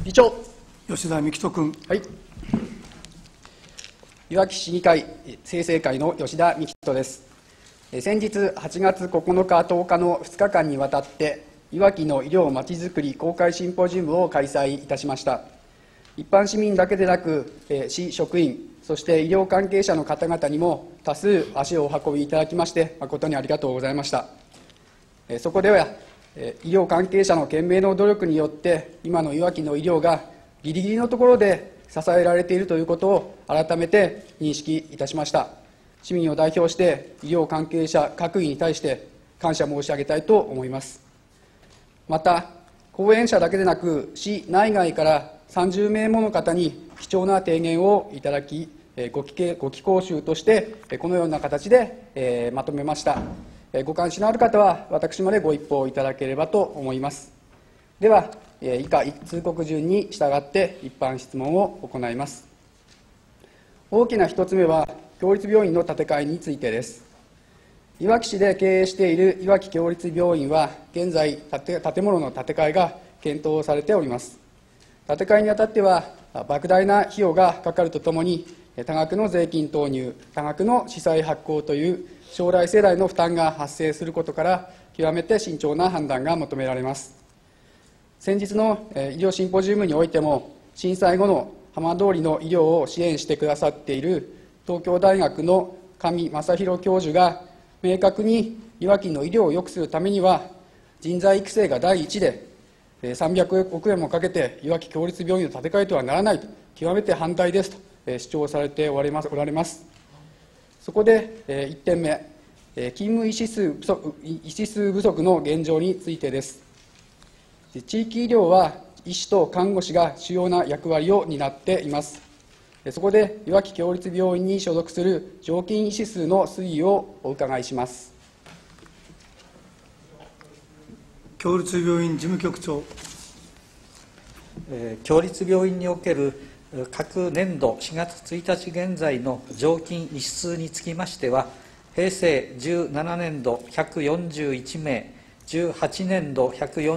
議長。 吉田幹人君。 はい。いわき市議会清正会の吉田幹人です。先日8月9日、10日の2日間にわたって、いわきの医療まちづくり公開シンポジウムを開催いたしました。一般市民だけでなく、市職員、そして医療関係者の方々にも多数足をお運びいただきまして、誠にありがとうございました。そこでは、医療関係者の懸命の努力によって、今のいわきの医療がギリギリのところで支えられているということを改めて認識いたしました。市民を代表して医療関係者各位に対して感謝申し上げたいと思います。また、講演者だけでなく、市内外から30名もの方に貴重な提言をいただき、ご寄稿集としてこのような形でまとめました。ご関心のある方は私までご一報いただければと思います。では、以下通告順に従って一般質問を行います。大きな一つ目は、共立病院の建て替えについてです。いわき市で経営しているいわき共立病院は、現在、建物の建て替えが検討されております。建て替えにあたっては、莫大な費用がかかるとともに、多額の税金投入、多額の市債発行という将来世代の負担が発生することから、極めて慎重な判断が求められます。先日の医療シンポジウムにおいても、震災後の浜通りの医療を支援してくださっている東京大学の上正弘教授が、明確にいわきの医療を良くするためには、人材育成が第一で、300億円もかけていわき共立病院を建て替えてはならないと、極めて反対ですと主張されておられます。そこで1点目、勤務医師数不足の現状についてです。地域医療は医師と看護師が主要な役割を担っています。そこで、いわき共立病院に所属する常勤医師数の推移をお伺いします。 共立病院事務局長。 共立病院における各年度4月1日現在の常勤医師数につきましては、平成17年度141名、18年度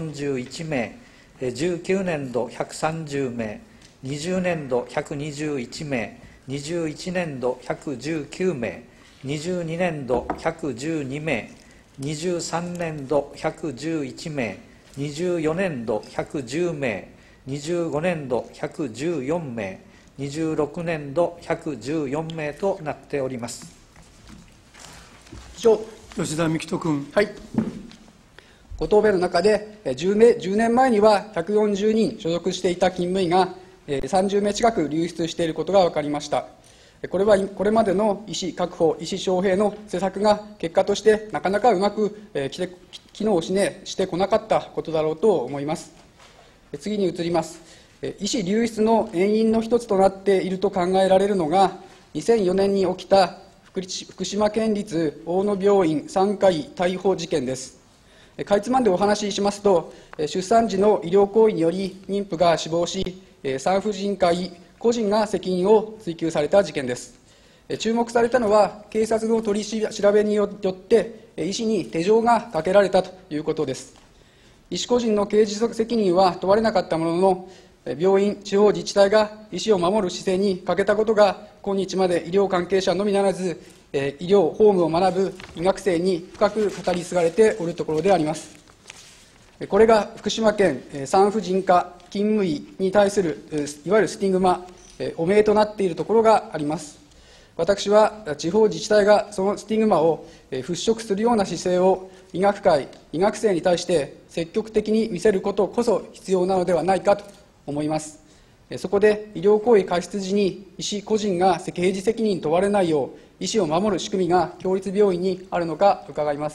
141名、19年度130名、20年度121名、21年度119名、22年度112名、23年度111名、24年度110名、25年度114名、26年度114名となっております。 以上。 吉田幹人君。 はい。ご答弁の中で、10年前には140人所属していた勤務医が30名近く流出していることが分かりました。これはこれまでの医師確保、医師招聘の施策が結果としてなかなかうまく機能してこなかったことだろうと思います。次に移ります。医師流出の遠因の一つとなっていると考えられるのが、2004年に起きた福島県立大野病院産科医逮捕事件です。かいつまんでお話ししますと、出産時の医療行為により妊婦が死亡し、産婦人科医個人が責任を追及された事件です。注目されたのは、警察の取り調べによって医師に手錠がかけられたということです。医師個人の刑事責任は問われなかったものの、病院、地方自治体が医師を守る姿勢に欠けたことが、今日まで医療関係者のみならず、医療法務を学ぶ医学生に深く語り継がれておるところであります。これが福島県産婦人科勤務医に対するいわゆるスティグマ、汚名となっているところがあります。私は地方自治体がそのスティグマを払拭するような姿勢を医学界、医学生に対して積極的に見せることこそ必要なのではないかと思います。そこで医療行為過失時に医師個人が刑事責任問われないよう、医師を守る仕組みが共立病院にあるのか伺います。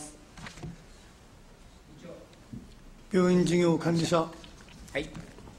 病院事業管理者。 はい。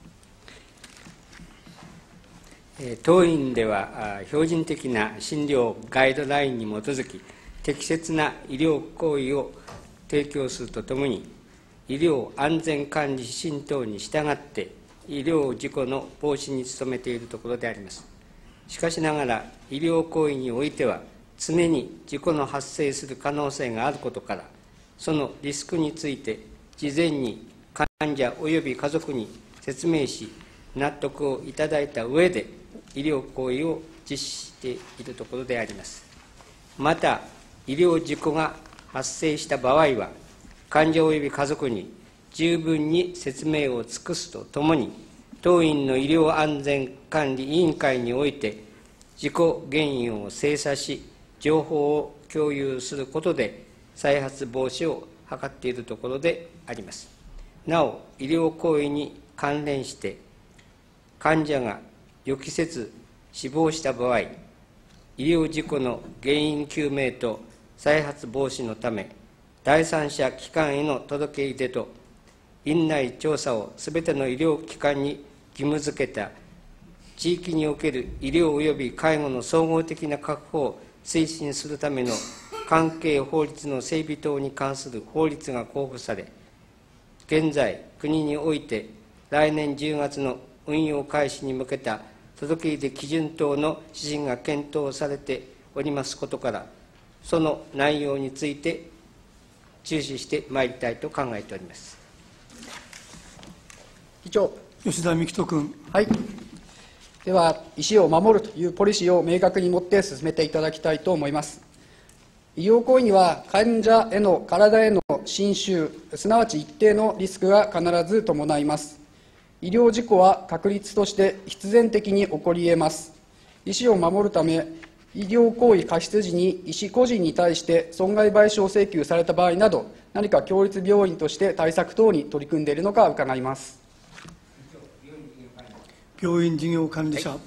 当院では標準的な診療ガイドラインに基づき、適切な医療行為を提供するとともに、医療安全管理指針等に従って医療事故の防止に努めているところであります。しかしながら、医療行為においては常に事故の発生する可能性があることから、そのリスクについて事前に患者及び家族に説明し、 納得をいただいた上で、医療行為を実施しているところであります。また、医療事故が発生した場合は、患者及び家族に十分に説明を尽くすとともに、当院の医療安全管理委員会において、事故原因を精査し、情報を共有することで、再発防止を図っているところであります。なお、医療行為に関連して、患者が予期せず死亡した場合、医療事故の原因究明と再発防止のため、第三者機関への届け出でと、院内調査をすべての医療機関に義務付けた、地域における医療及び介護の総合的な確保を推進するための関係法律の整備等に関する法律が公布され、現在、国において来年10月の運用開始に向けた届け出基準等の指針が検討されておりますことから、その内容について注視してまいりたいと考えております。 議長。 吉田幹人君。 はい。では、医師を守るというポリシーを明確に持って進めていただきたいと思います。医療行為には、患者への体への侵襲、すなわち一定のリスクが必ず伴います。医療事故は確率として必然的に起こり得ます。医師を守るため、医療行為過失時に医師個人に対して損害賠償請求された場合など、何か共立病院として対策等に取り組んでいるのか伺います。 病院事業管理者。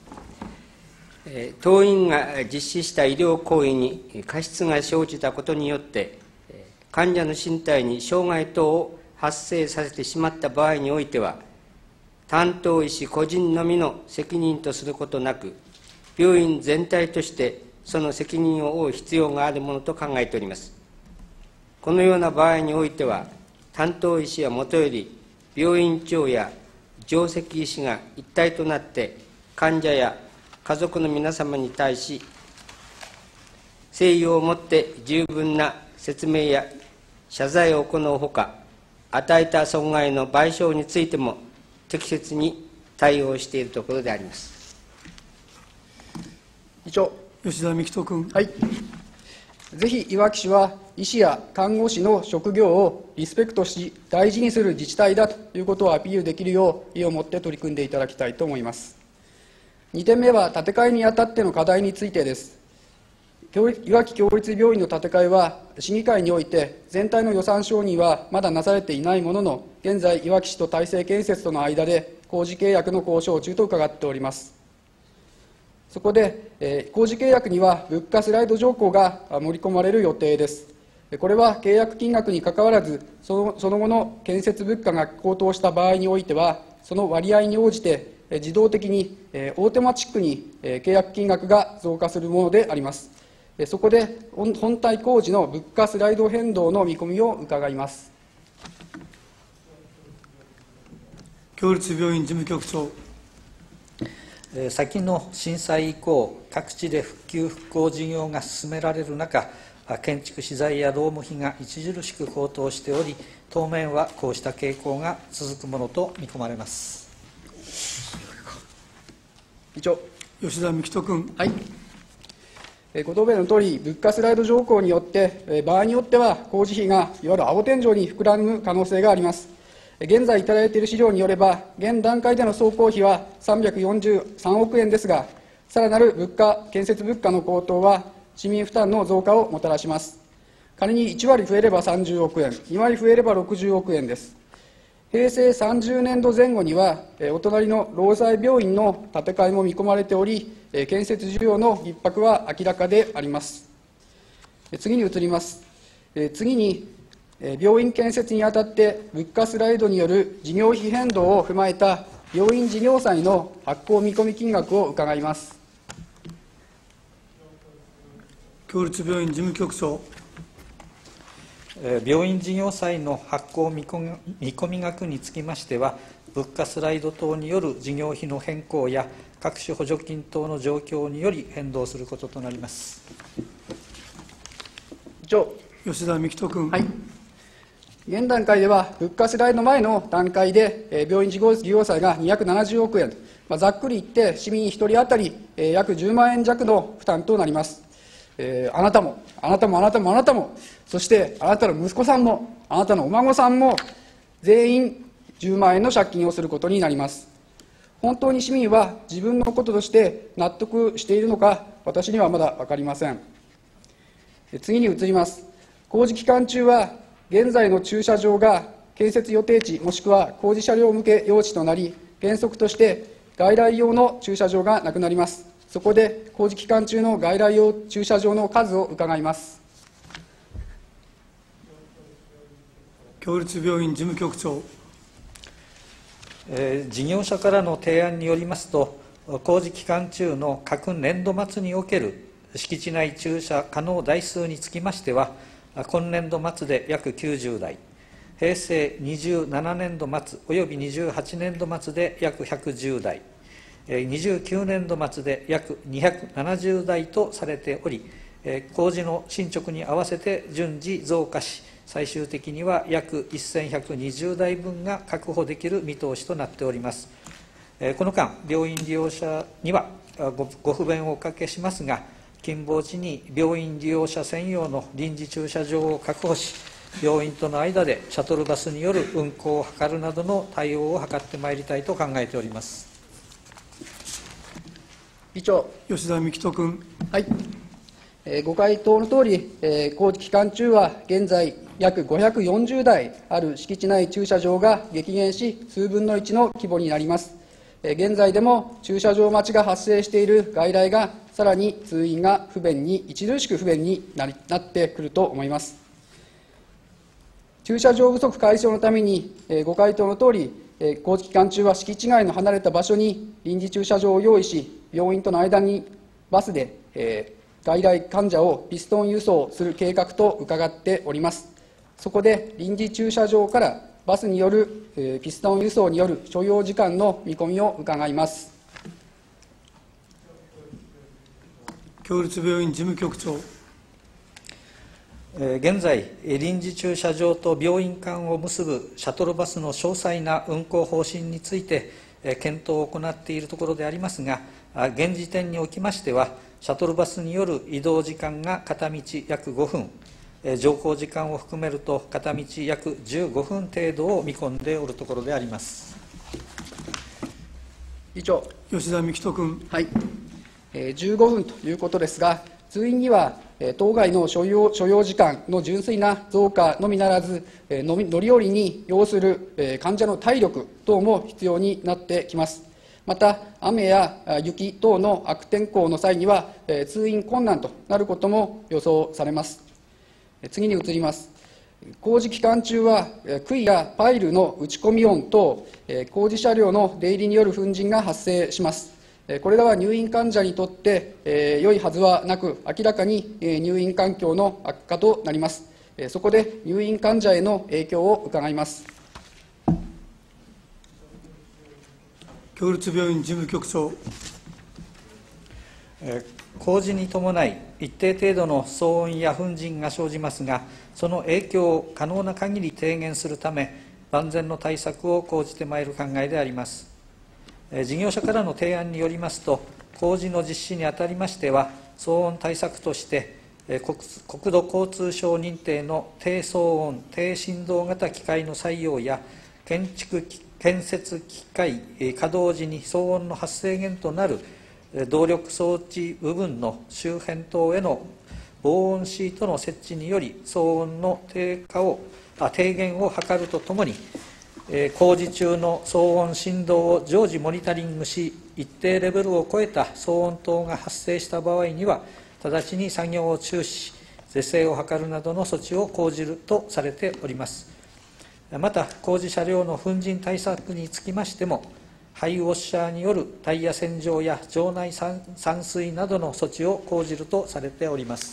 当院が実施した医療行為に過失が生じたことによって、患者の身体に障害等を発生させてしまった場合においては、担当医師個人のみの責任とすることなく、病院全体としてその責任を負う必要があるものと考えております。このような場合においては、担当医師はもとより、病院長や上席医師が一体となって、患者や家族の皆様に対し、誠意をもって十分な説明や謝罪を行うほか、与えた損害の賠償についても適切に対応しているところであります。 議長。 吉田幹人君。 はい。ぜひ、いわき市は医師や看護師の職業をリスペクトし、大事にする自治体だということをアピールできるよう、意を持って取り組んでいただきたいと思います。2点目は、建て替えにあたっての課題についてです。いわき共立病院の建て替えは、市議会において全体の予算承認はまだなされていないものの、現在、いわき市と大成建設との間で工事契約の交渉中と伺っております。そこで、工事契約には物価スライド条項が盛り込まれる予定です。これは契約金額にかかわらず、その後の建設物価が高騰した場合においては、その割合に応じて自動的にオートマチックに契約金額が増加するものであります。そこで本体工事の物価スライド変動の見込みを伺います。 共立病院事務局長。 先の震災以降、各地で復旧・復興事業が進められる中、建築資材や労務費が著しく高騰しており、当面はこうした傾向が続くものと見込まれます。 議長。 吉田幹人君。 はい。ご答弁のとおり、物価スライド条項によって、場合によっては工事費がいわゆる青天井に膨らむ可能性があります。現在いただいている資料によれば、現段階での総工費は343億円ですが、さらなる建設物価の高騰は、市民負担の増加をもたらします。仮に1割増えれば30億円、2割増えれば60億円です。平成30年度前後には、お隣の労災病院の建て替えも見込まれており、建設需要の逼迫は明らかであります。次に移ります。次に、病院建設にあたって物価スライドによる事業費変動を踏まえた病院事業債の発行見込み金額を伺います。 共立病院事務局長。 病院事業債の発行見込み額につきましては、物価スライド等による事業費の変更や各種補助金等の状況により変動することとなります。 議長。 吉田幹人君。 はい。 現段階では、物価スライド前の段階で、病院事業債が270億円、ざっくり言って、市民1人当たり約10万円弱の負担となります。あなたも、あなたも、あなたも、あなたも、そしてあなたの息子さんも、あなたのお孫さんも、全員10万円の借金をすることになります。本当に市民は自分のこととして納得しているのか、私にはまだ分かりません。次に移ります。工事期間中は、現在の駐車場が建設予定地もしくは工事車両向け用地となり、原則として外来用の駐車場がなくなります。そこで工事期間中の外来用駐車場の数を伺います。 共立病院事務局長。 事業者からの提案によりますと、工事期間中の各年度末における敷地内駐車可能台数につきましては、今年度末で約90台、平成27年度末および28年度末で約110台、29年度末で約270台とされており、工事の進捗に合わせて順次増加し、最終的には約1120台分が確保できる見通しとなっております。この間、病院利用者にはご不便をおかけしますが、近傍地に病院利用者専用の臨時駐車場を確保し、病院との間でシャトルバスによる運行を図るなどの対応を図ってまいりたいと考えております。 議長。 吉田幹人君。 はい。ご回答のとおり、工事期間中は現在、約540台ある敷地内駐車場が激減し、数分の1の規模になります。現在でも駐車場待ちが発生している外来が、さらに通院が著しく不便になってくると思います。駐車場不足解消のために、ご回答のとおり、工事期間中は敷地外の離れた場所に臨時駐車場を用意し、病院との間にバスで、外来患者をピストン輸送する計画と伺っております。そこで臨時駐車場からバスによるピストン輸送による所要時間の見込みを伺います。 共立病院事務局長。 現在、臨時駐車場と病院間を結ぶシャトルバスの詳細な運行方針について検討を行っているところでありますが、現時点におきましては、シャトルバスによる移動時間が片道約5分、乗降時間を含めると片道約15分程度を見込んでおるところであります。 議長。 吉田幹人君。 はい。15分ということですが、通院には当該の所要時間の純粋な増加のみならず、乗り降りに要する患者の体力等も必要になってきます。また、雨や雪等の悪天候の際には、通院困難となることも予想されます。次に移ります。工事期間中は、杭やパイルの打ち込み音等、工事車両の出入りによる粉塵が発生します。これらは入院患者にとって良いはずはなく、明らかに入院環境の悪化となります。そこで入院患者への影響を伺います。 共立病院事務局長。 工事に伴い、一定程度の騒音や粉塵が生じますが、その影響を可能な限り低減するため、万全の対策を講じてまいる考えであります。事業者からの提案によりますと、工事の実施にあたりましては、騒音対策として、国土交通省認定の低騒音、低振動型機械の採用や、建設機械稼働時に騒音の発生源となる動力装置部分の周辺等への防音シートの設置により、騒音の低減を図るとともに、工事中の騒音振動を常時モニタリングし、一定レベルを超えた騒音等が発生した場合には、直ちに作業を中止し、是正を図るなどの措置を講じるとされております。また、工事車両の粉塵対策につきましても、ハイウォッシャーによるタイヤ洗浄や場内散水などの措置を講じるとされております。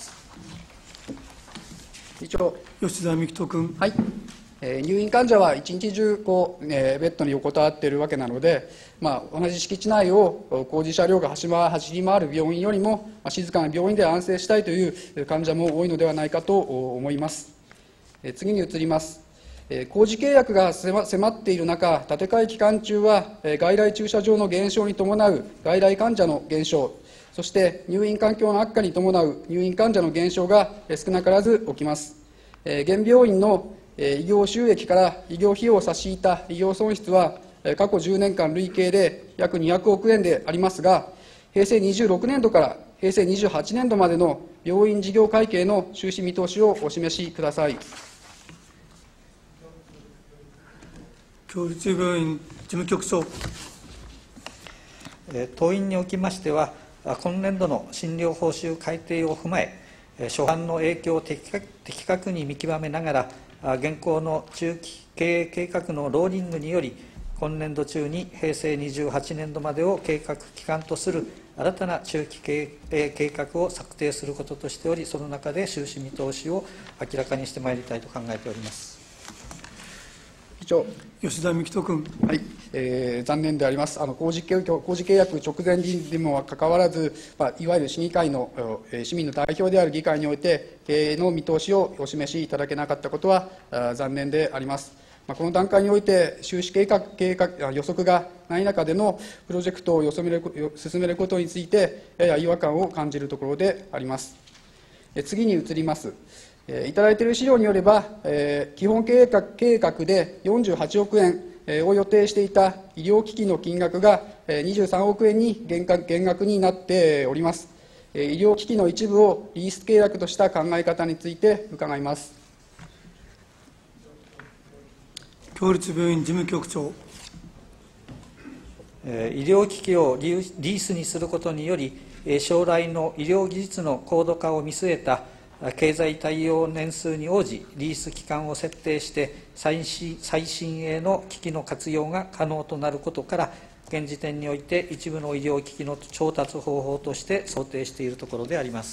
議長。 吉田幹人君。 はい。入院患者は一日中ベッドに横たわっているわけなので、同じ敷地内を工事車両が走り回る病院よりも、静かな病院で安静したいという患者も多いのではないかと思います。次に移ります。 工事契約が迫っている中、建て替え期間中は、外来駐車場の減少に伴う外来患者の減少、そして入院環境の悪化に伴う入院患者の減少が少なからず起きます。現病院の医療収益から医療費用を差し引いた医療損失は、過去10年間累計で約200億円でありますが、平成26年度から平成28年度までの病院事業会計の収支見通しをお示しください。 共立病院事務局長。 当院におきましては、今年度の診療報酬改定を踏まえ、初版の影響を的確に見極めながら、現行の中期経営計画のローリングにより、今年度中に平成28年度までを計画期間とする新たな中期経営計画を策定することとしており、その中で収支見通しを明らかにしてまいりたいと考えております。 議長。 吉田幹人君。 はい、残念であります。工事契約直前にもかかわらず、いわゆる市議会の市民の代表である議会において、経営の見通しをお示しいただけなかったことは残念であります。この段階において、収支予測がない中でのプロジェクトを進めることについて、やや違和感を感じるところであります。次に移ります。いただいている資料によれば、基本計画で48億円を予定していた医療機器の金額が23億円に減額になっております。医療機器の一部をリース契約とした考え方について伺います。 共立病院事務局長。 医療機器をリースにすることにより、将来の医療技術の高度化を見据えた経済対応年数に応じ、リース期間を設定して、最新鋭の機器の活用が可能となることから、現時点において一部の医療機器の調達方法として想定しているところであります。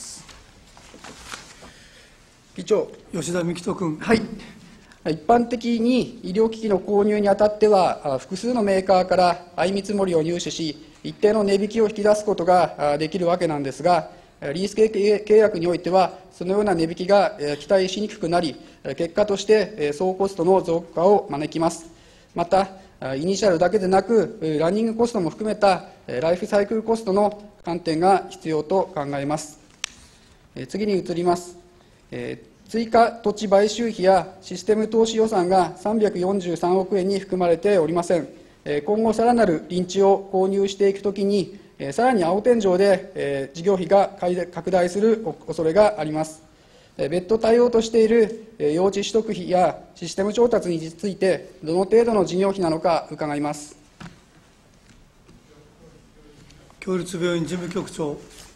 議長。 吉田幹人君。 はい。一般的に医療機器の購入にあたっては、複数のメーカーから相見積もりを入手し、一定の値引きを引き出すことができるわけなんですが、リース契約においては、そのような値引きが期待しにくくなり、結果として総コストの増加を招きます。また、イニシャルだけでなく、ランニングコストも含めたライフサイクルコストの観点が必要と考えます。次に移ります。追加土地買収費やシステム投資予算が343億円に含まれておりません。今後、さらなる臨地を購入していくときに、さらに青天井で事業費が拡大する恐れがあります。別途対応としている用地取得費やシステム調達について、どの程度の事業費なのか伺います。 共立病院事務局長。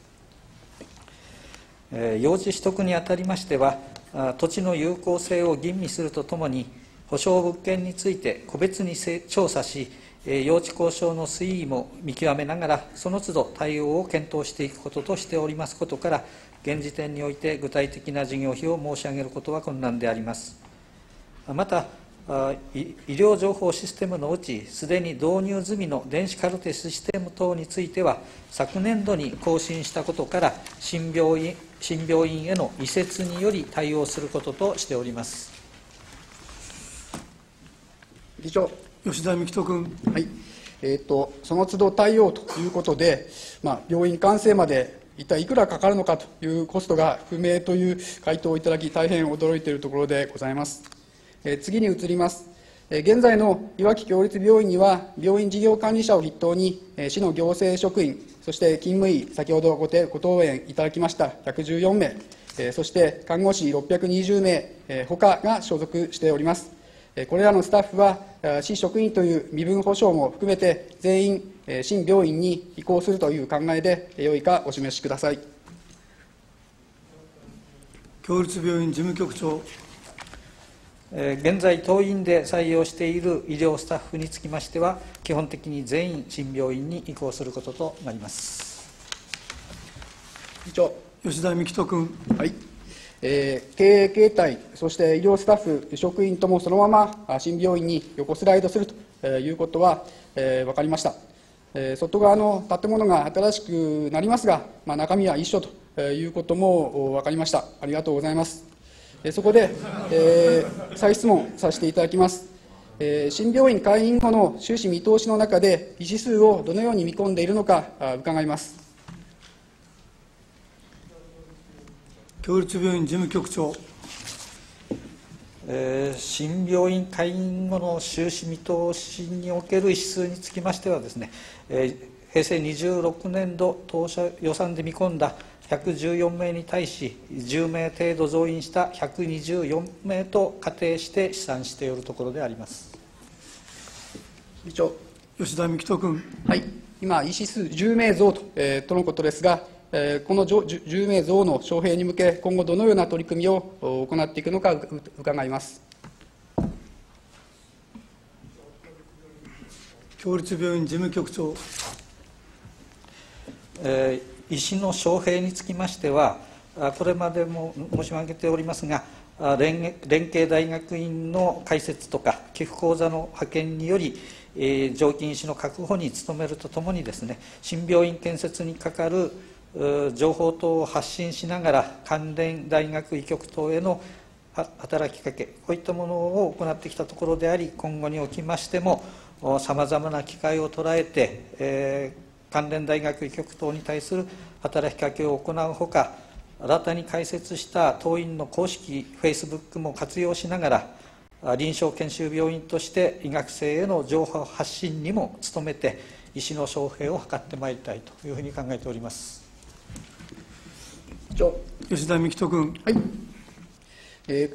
用地取得にあたりましては、土地の有効性を吟味するとともに、保証物件について個別に調査し、用地交渉の推移も見極めながら、その都度対応を検討していくこととしておりますことから、現時点において具体的な事業費を申し上げることは困難であります。また、医療情報システムのうち、すでに導入済みの電子カルテシステム等については、昨年度に更新したことから、新病院への移設により対応することとしております。 議長。 吉田幹人君。 はい。その都度対応ということで、病院完成まで一体いくらかかるのかというコストが不明という回答をいただき、大変驚いているところでございます。次に移ります。現在のいわき共立病院には、病院事業管理者を筆頭に、市の行政職員、そして勤務医、先ほどご答弁いただきました114名、そして看護師620名ほかが所属しております。これらのスタッフは、市職員という身分保障も含めて、全員、新病院に移行するという考えでよいかお示しください。 共立病院事務局長。 現在、当院で採用している医療スタッフにつきましては、基本的に全員新病院に移行することとなります。 議長。 吉田幹人君。 はい。経営形態、そして医療スタッフ、職員ともそのまま新病院に横スライドするということは分かりました。外側の建物が新しくなりますが、中身は一緒ということも分かりました。ありがとうございます。 そこで、再質問させていただきます。新病院開院後の収支見通しの中で、医師数をどのように見込んでいるのか伺います。 共立病院事務局長。 新病院開院後の収支見通しにおける医師数につきましてはですね、平成26年度当初予算で見込んだ114名に対し、10名程度増員した124名と仮定して試算しているところであります。 議長。 吉田幹人君。 はい、今、医師数10名増とのことですが、この10名増の招聘に向け、今後どのような取り組みを行っていくのか伺います。 共立病院事務局長。 医師の招聘につきましては、これまでも申し上げておりますが、連携大学院の開設とか、寄付講座の派遣により、常勤医師の確保に努めるとともにですね、新病院建設にかかる情報等を発信しながら、関連大学医局等への働きかけ、こういったものを行ってきたところであり、今後におきましても、さまざまな機会を捉えて、関連大学医局等に対する働きかけを行うほか、新たに開設した当院の公式フェイスブックも活用しながら、臨床研修病院として医学生への情報発信にも努めて、医師の招聘を図ってまいりたいというふうに考えております。 吉田幹人君。 はい、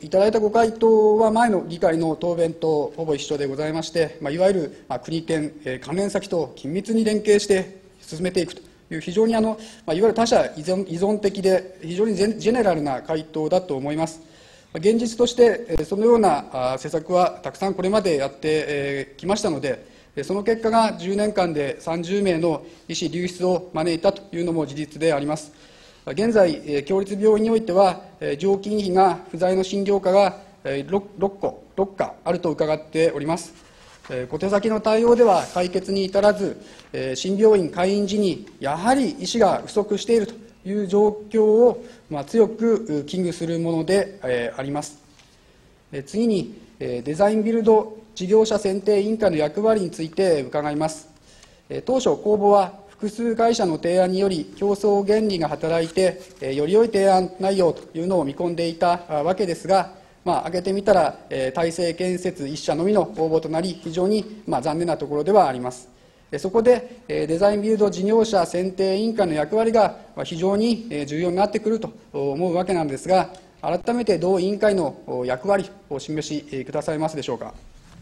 いただいたご回答は前の議会の答弁とほぼ一緒でございまして、いわゆる国県、関連先と緊密に連携して進めていくという、非常にいわゆる他社依存的で、非常にジェネラルな回答だと思います。現実として、そのような施策はたくさんこれまでやってきましたので、その結果が10年間で30名の医師流出を招いたというのも事実であります。現在、共立病院においては、常勤医費が不在の診療科が6科あると伺っております。小手先の対応では解決に至らず、新病院開院時にやはり医師が不足しているという状況を強く危惧するものであります。次に、デザインビルド事業者選定委員会の役割について伺います。当初、公募は複数会社の提案により、競争原理が働いて、より良い提案内容というのを見込んでいたわけですが、挙げてみたら、大成建設1社のみの応募となり、非常に残念なところではあります。そこで、デザインビルド事業者選定委員会の役割が非常に重要になってくると思うわけなんですが、改めて同委員会の役割をお示しくださいますでしょうか。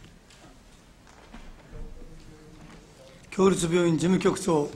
共立病院事務局長。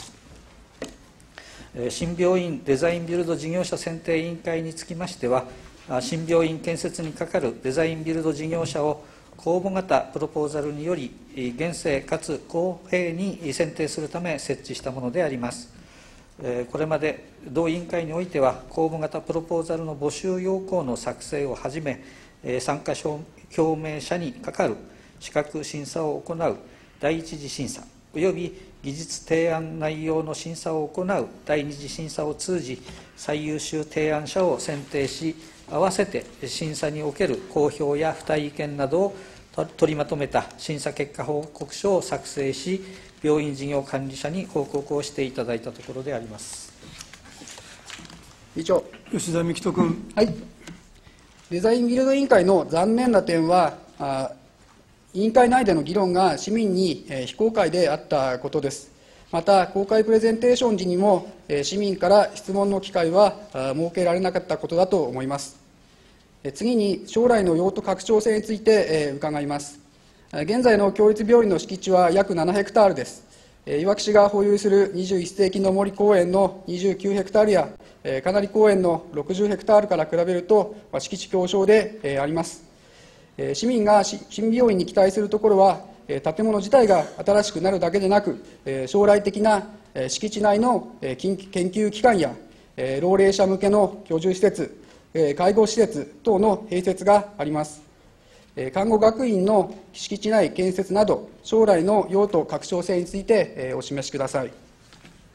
新病院デザインビルド事業者選定委員会につきましては、新病院建設にかかるデザインビルド事業者を公募型プロポーザルにより、厳正かつ公平に選定するため設置したものであります。これまで同委員会においては、公募型プロポーザルの募集要項の作成をはじめ、参加表明者にかかる資格審査を行う第一次審査、および技術提案内容の審査を行う第二次審査を通じ、最優秀提案者を選定し、合わせて審査における公表や付帯意見などを取りまとめた審査結果報告書を作成し、病院事業管理者に報告をしていただいたところであります。 議長。 吉田幹人君。 はい。デザインビルド委員会の残念な点は、委員会内での議論が市民に非公開であったことです。また、公開プレゼンテーション時にも、市民から質問の機会は設けられなかったことだと思います。次に、将来の用途拡張性について伺います。現在の共立病院の敷地は約7ヘクタールです。いわき市が保有する21世紀の森公園の29ヘクタールや、金成公園の60ヘクタールから比べると、敷地狭小であります。市民が新病院に期待するところは、建物自体が新しくなるだけでなく、将来的な敷地内の研究機関や、老齢者向けの居住施設、介護施設等の併設があります。看護学院の敷地内建設など、将来の用途拡張性についてお示しください。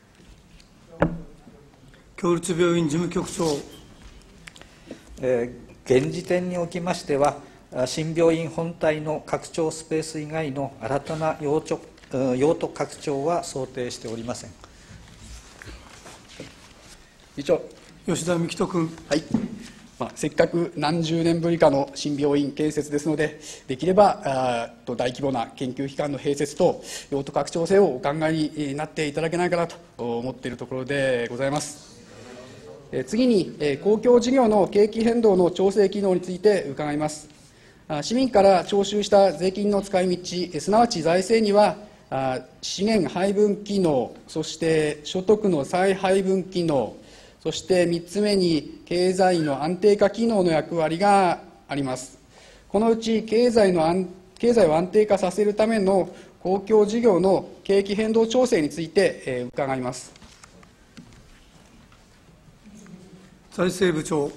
共立病院事務局長。 現時点におきましては、新病院本体の拡張スペース以外の新たな用途拡張は想定しておりません。 議長。 吉田幹人君。 はい。せっかく何十年ぶりかの新病院建設ですので、できれば大規模な研究機関の併設と用途拡張性をお考えになっていただけないかなと思っているところでございます。次に、公共事業の景気変動の調整機能について伺います。市民から徴収した税金の使い道、すなわち財政には、資源配分機能、そして所得の再配分機能、そして3つ目に経済の安定化機能の役割があります。このうち経済を安定化させるための公共事業の景気変動調整について伺います。 財政部長。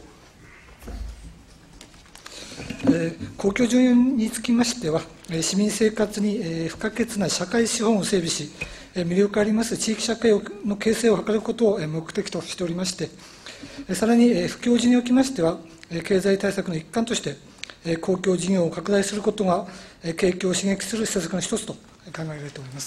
公共事業につきましては、市民生活に不可欠な社会資本を整備し、魅力あります地域社会の形成を図ることを目的としておりまして、さらに不況時におきましては、経済対策の一環として、公共事業を拡大することが、景気を刺激する施策の一つと考えられております。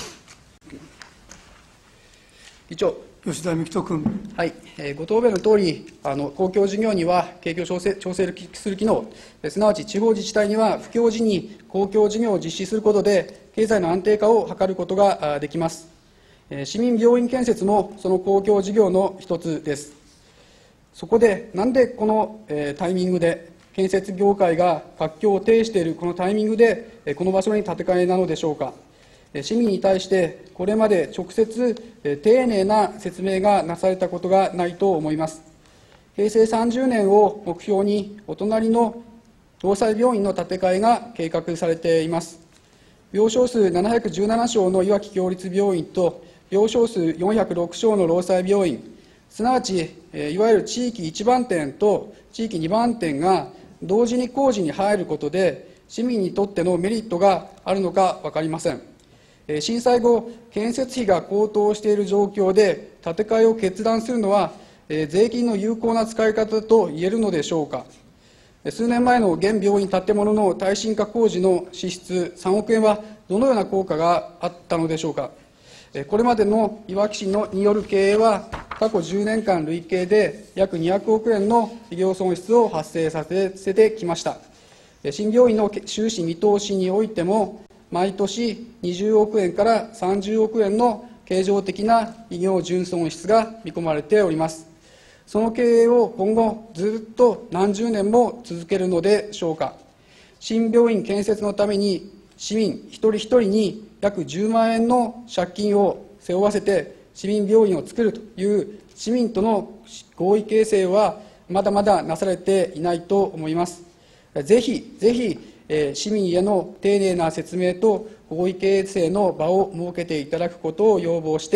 議長。 吉田幹人君。 はい、ご答弁のとおり、公共事業には景気を調整する機能、すなわち地方自治体には不況時に公共事業を実施することで、経済の安定化を図ることができます。市民病院建設もその公共事業の一つです。そこで、なんでこのタイミングで、建設業界が活況を呈しているこのタイミングで、この場所に建て替えなのでしょうか。市民に対してこれまで直接丁寧な説明がなされたことがないと思います。平成30年を目標にお隣の労災病院の建て替えが計画されています。病床数717床のいわき共立病院と病床数406床の労災病院、すなわちいわゆる地域1番店と地域2番店が同時に工事に入ることで市民にとってのメリットがあるのか分かりません。震災後、建設費が高騰している状況で、建て替えを決断するのは、税金の有効な使い方と言えるのでしょうか。数年前の現病院建物の耐震化工事の支出3億円は、どのような効果があったのでしょうか。これまでのいわき市による経営は、過去10年間累計で約200億円の事業損失を発生させてきました。新病院の収支見通しにおいても、毎年20億円から30億円の経常的な企業純損失が見込まれております。その経営を今後ずっと何十年も続けるのでしょうか。新病院建設のために市民一人一人に約10万円の借金を背負わせて市民病院を作るという市民との合意形成はまだまだなされていないと思います。ぜひ市民への丁寧な説明と合意形成の場を設けていただくことを要望して、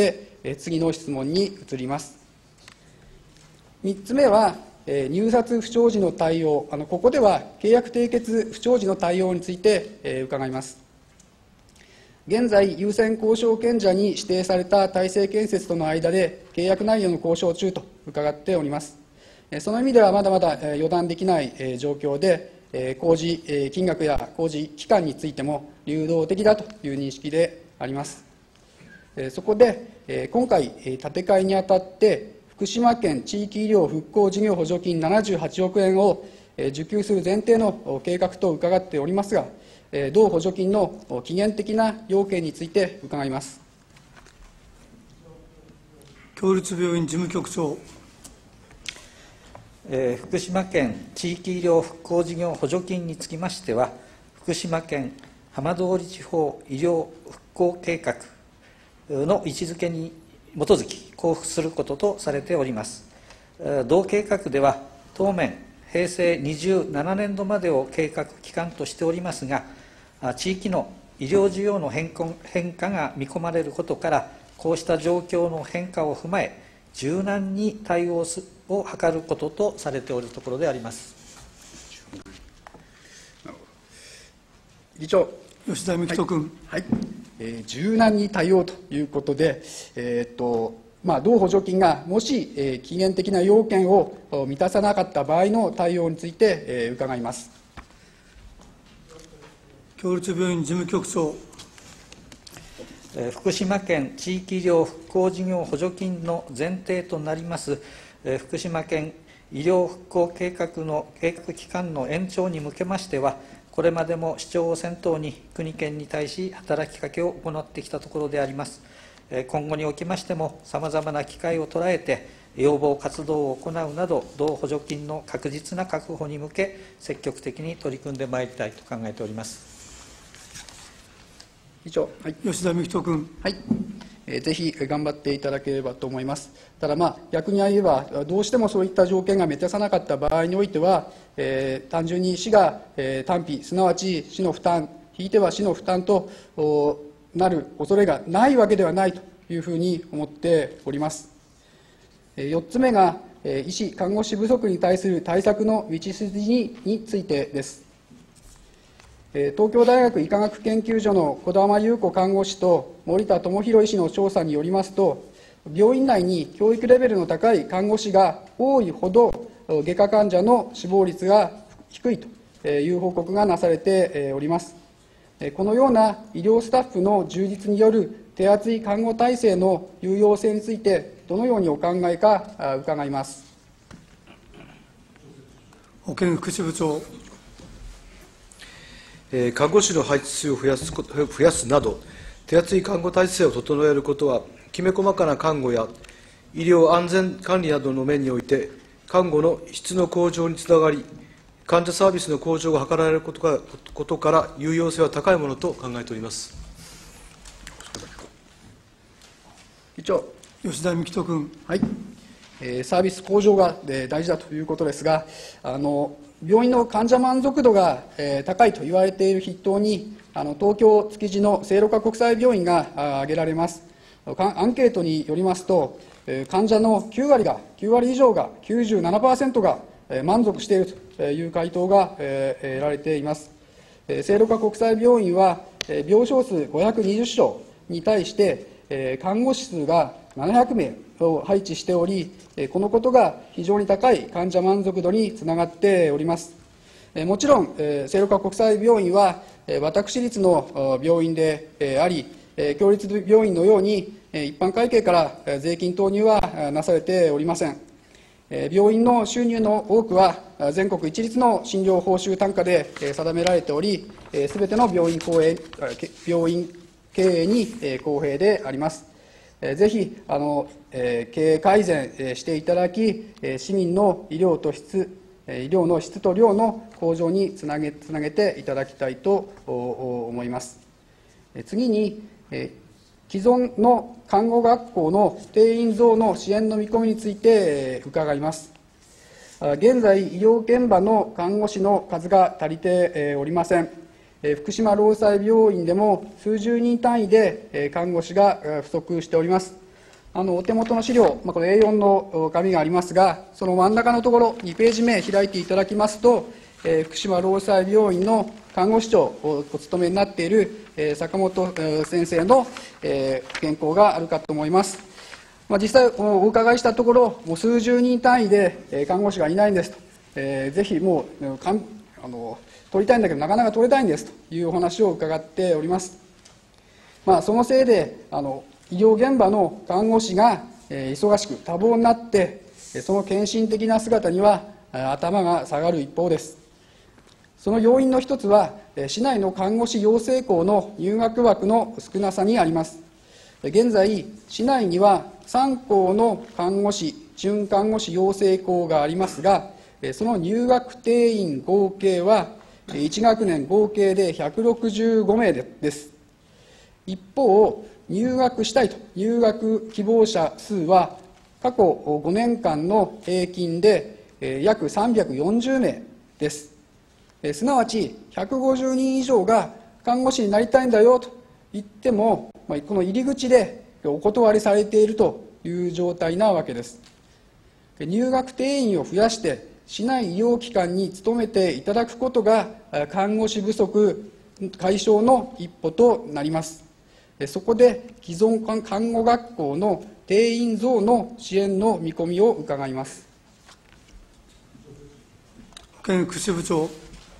次の質問に移ります。3つ目は、入札不祥時の対応、ここでは契約締結不祥時の対応について、伺います。現在、優先交渉権者に指定された大成建設との間で、契約内容の交渉中と伺っております。その意味ではまだまだ予断できない状況で、工事金額や工事期間についても流動的だという認識であります。そこで、今回、建て替えにあたって、福島県地域医療復興事業補助金78億円を受給する前提の計画と伺っておりますが、同補助金の期限的な要件について伺います。 共立病院事務局長。 福島県地域医療復興事業補助金につきましては、福島県浜通り地方医療復興計画の位置づけに基づき交付することとされております。同計画では、当面、平成27年度までを計画期間としておりますが、地域の医療需要の変化が見込まれることから、こうした状況の変化を踏まえ、柔軟に対応を図ることとされておるところであります。 議長。 吉田幹人君。 はい、柔軟に対応ということで、 同補助金がもし期限的な要件を満たさなかった場合の対応について伺います。 共立病院事務局長。 福島県地域医療復興事業補助金の前提となります福島県医療復興計画の計画期間の延長に向けましては、これまでも市長を先頭に国県に対し働きかけを行ってきたところであります。今後におきましても、さまざまな機会を捉えて、要望活動を行うなど、同補助金の確実な確保に向け、積極的に取り組んでまいりたいと考えております。 以上、 吉田幹人君。 ぜひ頑張っていただければと思います。ただ、逆に言えば、どうしてもそういった条件が満たさなかった場合においては、単純に市が単費、すなわち市の負担、ひいては市の負担となる恐れがないわけではないというふうに思っております。4つ目が、医師・看護師不足に対する対策の道筋についてです。東京大学医科学研究所の児玉優子看護師と森田智弘医師の調査によりますと、病院内に教育レベルの高い看護師が多いほど、外科患者の死亡率が低いという報告がなされております。このような医療スタッフの充実による手厚い看護体制の有用性について、どのようにお考えか伺います。 保健福祉部長。 看護師の配置数を増やすなど、手厚い看護体制を整えることは、きめ細かな看護や医療安全管理などの面において、看護の質の向上につながり、患者サービスの向上が図られることから有用性は高いものと考えております。 議長。 吉田幹人君。 サービス向上が大事だということですが、病院の患者満足度が高いと言われている筆頭に、東京・築地の聖路加国際病院が挙げられます。アンケートによりますと、患者の9割以上が、97% が満足しているという回答が得られています。聖路加国際病院は、病床数520床に対して、看護師数が700名を配置しており、このことが非常に高い患者満足度につながっております。もちろん、聖路加国際病院は、私立の病院であり、共立病院のように、一般会計から税金投入はなされておりません。病院の収入の多くは、全国一律の診療報酬単価で定められており、すべての病院経営に公平であります。ぜひ経営改善していただき、市民の医療の質と量の向上につなげていただきたいと思います。次に、既存の看護学校の定員増の支援の見込みについて伺います。現在、医療現場の看護師の数が足りておりません。福島労災病院でも数十人単位で看護師が不足しております。お手元の資料、これ A4 の紙がありますが、その真ん中のところ、2ページ目開いていただきますと、福島労災病院の看護師長をお務めになっている坂本先生の原稿があるかと思います。実際お伺いしたところ、もう数十人単位で看護師がいないんですと、ぜひもう取りたいんだけどなかなか取れないんですというお話を伺っております。そのせいで医療現場の看護師が忙しく多忙になって、その献身的な姿には頭が下がる一方です。その要因の一つは、市内の看護師養成校の入学枠の少なさにあります。現在、市内には3校の看護師、準看護師養成校がありますが、その入学定員合計は、1学年合計で165名です。一方、入学したいと入学希望者数は、過去5年間の平均で約340名です。すなわち、150人以上が看護師になりたいんだよと言っても、この入り口でお断りされているという状態なわけです。入学定員を増やして、市内医療機関に勤めていただくことが、看護師不足解消の一歩となります。 そこで既存看護学校の定員増の支援の見込みを伺います。 保健福祉部長。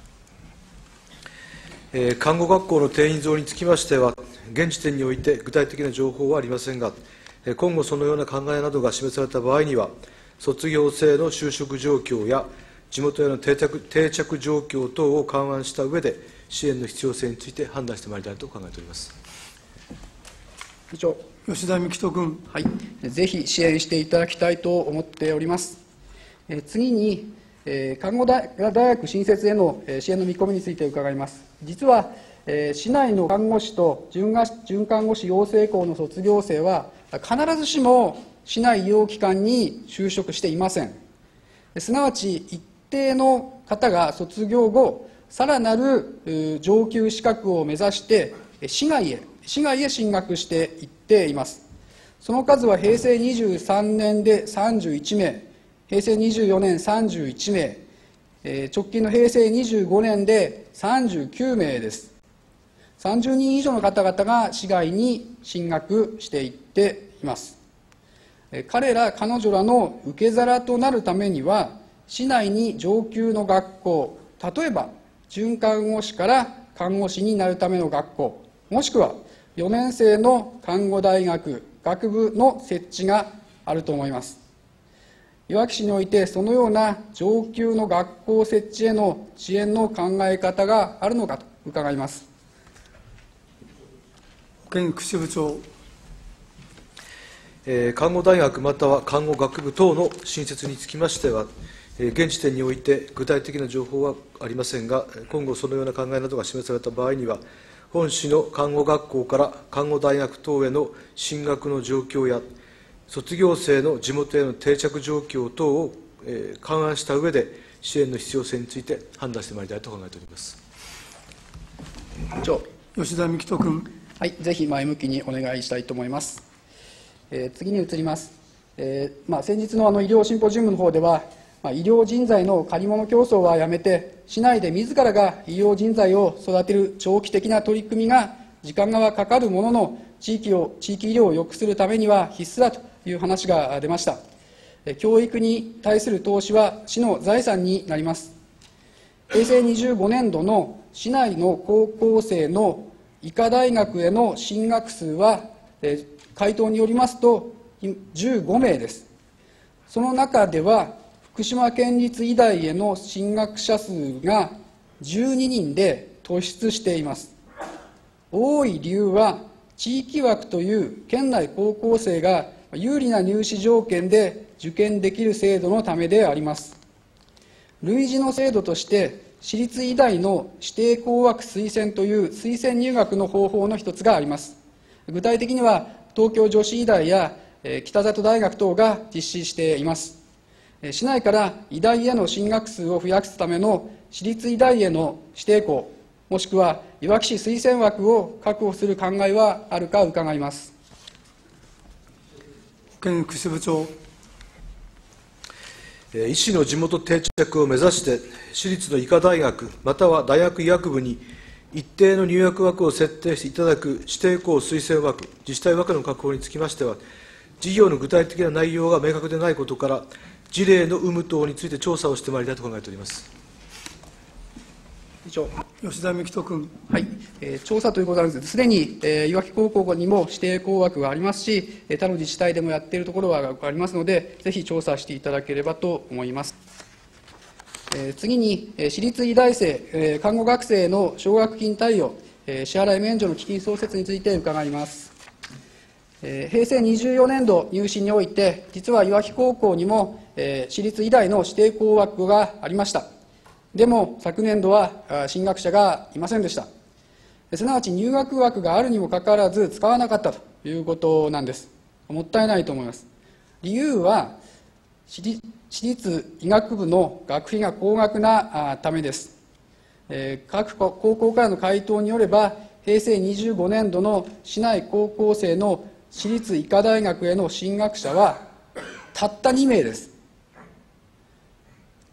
看護学校の定員増につきましては、現時点において具体的な情報はありませんが、今後そのような考えなどが示された場合には、卒業生の就職状況や地元への定着状況等を勘案した上で、支援の必要性について判断してまいりたいと考えております。 以上。 吉田幹人君。 はい、ぜひ支援していただきたいと思っております。次に、看護大学新設への支援の見込みについて伺います。実は、市内の看護師と準看護師養成校の卒業生は、必ずしも市内医療機関に就職していません。すなわち、一定の方が卒業後、さらなる上級資格を目指して、市外へ進学していっています。その数は平成23年で31名、平成24年31名、直近の平成25年で39名です。30人以上の方々が市外に進学していっています。彼女らの受け皿となるためには、市内に上級の学校、例えば准看護師から看護師になるための学校、もしくは4年生の看護大学学部の設置があると思います。いわき市においてそのような上級の学校設置への支援の考え方があるのかと伺います。 保健福祉部長。 看護大学または看護学部等の新設につきましては、現時点において具体的な情報はありませんが、今後そのような考えなどが示された場合には、本市の看護学校から看護大学等への進学の状況や、卒業生の地元への定着状況等を勘案した上で、支援の必要性について判断してまいりたいと考えております。 吉田幹人君。 はい、ぜひ前向きにお願いしたいと思います。次に移ります。先日の医療シンポジウムの方では、医療人材の借り物競争はやめて、市内で自らが医療人材を育てる長期的な取り組みが時間がかかるものの、地域医療を良くするためには必須だという話が出ました。教育に対する投資は市の財産になります。平成25年度の市内の高校生の医科大学への進学数は、回答によりますと15名です。その中では、福島県立医大への進学者数が12人で突出しています。多い理由は、地域枠という県内高校生が有利な入試条件で受験できる制度のためであります。類似の制度として、私立医大の指定校枠推薦という推薦入学の方法の一つがあります。具体的には、東京女子医大や北里大学等が実施しています。市内から医大への進学数を増やすための私立医大への指定校、もしくはいわき市推薦枠を確保する考えはあるか伺います。 保健福祉部長。 医師の地元定着を目指して、私立の医科大学、または大学医学部に一定の入学枠を設定していただく指定校推薦枠、自治体枠の確保につきましては、事業の具体的な内容が明確でないことから、事例の有無等について調査をしてまいりたいと考えております。 以上。 吉田幹人君。 はい、調査ということなんですが、すでにいわき高校にも指定校枠がありますし、他の自治体でもやっているところはありますので、ぜひ調査していただければと思います。次に、私立医大生、看護学生の奨学金貸与、支払い免除の基金創設について伺います。平成24年度入試において、実はいわき高校にも私立医大の指定校枠がありました。でも、昨年度は進学者がいませんでした。すなわち入学枠があるにもかかわらず使わなかったということなんです。もったいないと思います。理由は、私立医学部の学費が高額なためです。各高校からの回答によれば、平成25年度の市内高校生の私立医科大学への進学者はたった2名です。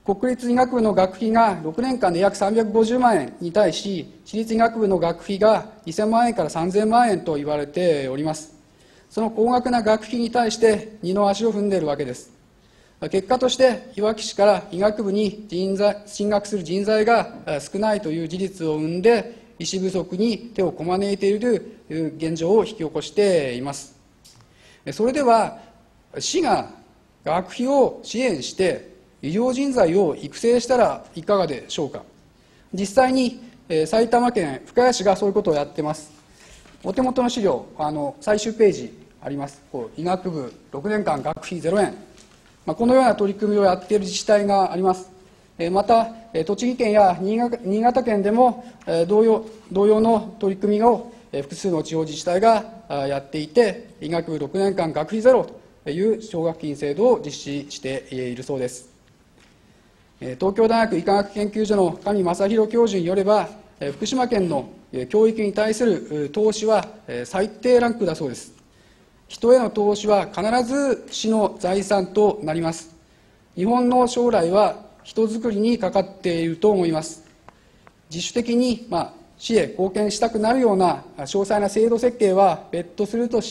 国立医学部の学費が6年間で約350万円に対し、私立医学部の学費が2000万円から3000万円と言われております。その高額な学費に対して二の足を踏んでいるわけです。結果として、いわき市から医学部に進学する人材が少ないという事実を生んで、医師不足に手をこまねいている現状を引き起こしています。それでは、市が学費を支援して、医療人材を育成したらいかがでしょうか。実際に埼玉県深谷市がそういうことをやっています。お手元の資料、最終ページあります。医学部6年間学費0円。このような取り組みをやっている自治体があります。また、栃木県や新潟県でも同様の取り組みを複数の地方自治体がやっていて、医学部6年間学費ゼロという奨学金制度を実施しているそうです。東京大学医科学研究所の上正弘教授によれば、福島県の教育に対する投資は最低ランクだそうです。人への投資は必ず市の財産となります。日本の将来は人づくりにかかっていると思います。自主的に、市へ貢献したくなるような詳細な制度設計は別途するとして、